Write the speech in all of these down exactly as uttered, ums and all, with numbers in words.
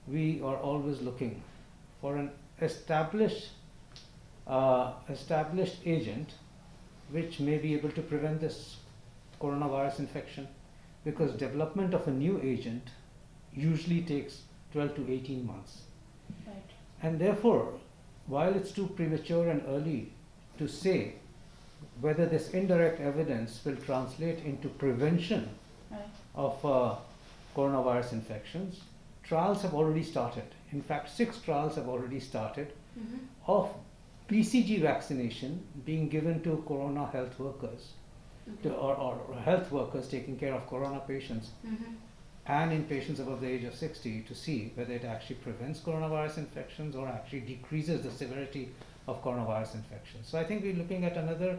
we are always looking for an established uh, established agent which may be able to prevent this coronavirus infection, because development of a new agent usually takes twelve to eighteen months. Right. And therefore, while it's too premature and early to say whether this indirect evidence will translate into prevention Right. of uh, coronavirus infections, trials have already started. In fact, six trials have already started Mm-hmm. of B C G vaccination being given to corona health workers, Okay. to, or, or health workers taking care of corona patients Mm-hmm. and in patients above the age of sixty, to see whether it actually prevents coronavirus infections or actually decreases the severity of coronavirus infections. So I think we're looking at another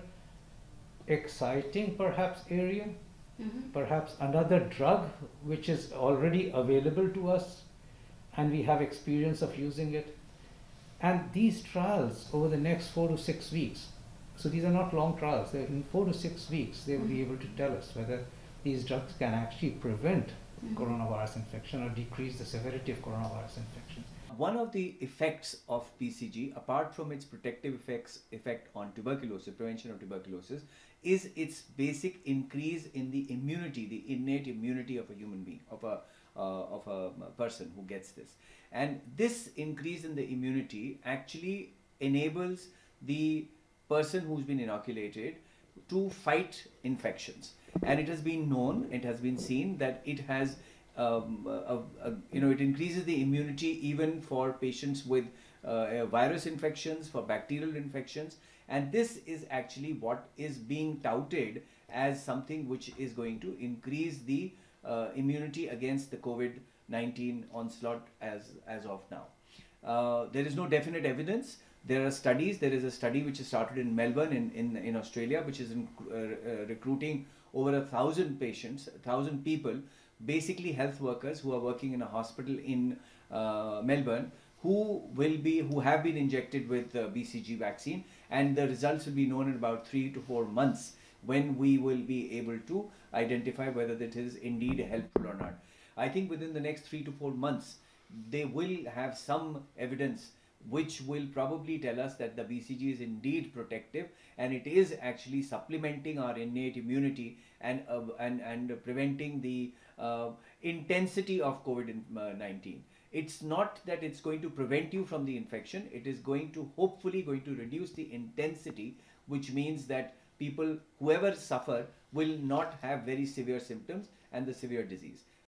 exciting perhaps area, Mm-hmm. perhaps another drug which is already available to us and we have experience of using it. And these trials over the next four to six weeks, so these are not long trials, they're in four to six weeks they will be able to tell us whether these drugs can actually prevent Mhm. coronavirus infection or decrease the severity of coronavirus infection. One of the effects of B C G, apart from its protective effects effect on tuberculosis, prevention of tuberculosis, is its basic increase in the immunity, the innate immunity of a human being, of a uh, of a person who gets this. And this increase in the immunity actually enables the person who's been inoculated to fight infections. And it has been known, it has been seen that it has um, a, a, you know, it increases the immunity even for patients with uh, virus infections, for bacterial infections, and this is actually what is being touted as something which is going to increase the uh, immunity against the COVID nineteen onslaught as, as of now. Uh, there is no definite evidence. There are studies. There is a study which is started in Melbourne in, in, in Australia, which is in, uh, uh, recruiting over a thousand patients, a thousand people, basically health workers who are working in a hospital in uh, Melbourne, who will be, who have been injected with uh, B C G vaccine, and the results will be known in about three to four months when we will be able to identify whether that is indeed helpful or not. I think within the next three to four months, they will have some evidence which will probably tell us that the B C G is indeed protective and it is actually supplementing our innate immunity and uh, and and preventing the uh, intensity of COVID nineteen. It's not that it's going to prevent you from the infection. It is going to hopefully going to reduce the intensity, which means that people, whoever suffer, will not have very severe symptoms and the severe disease.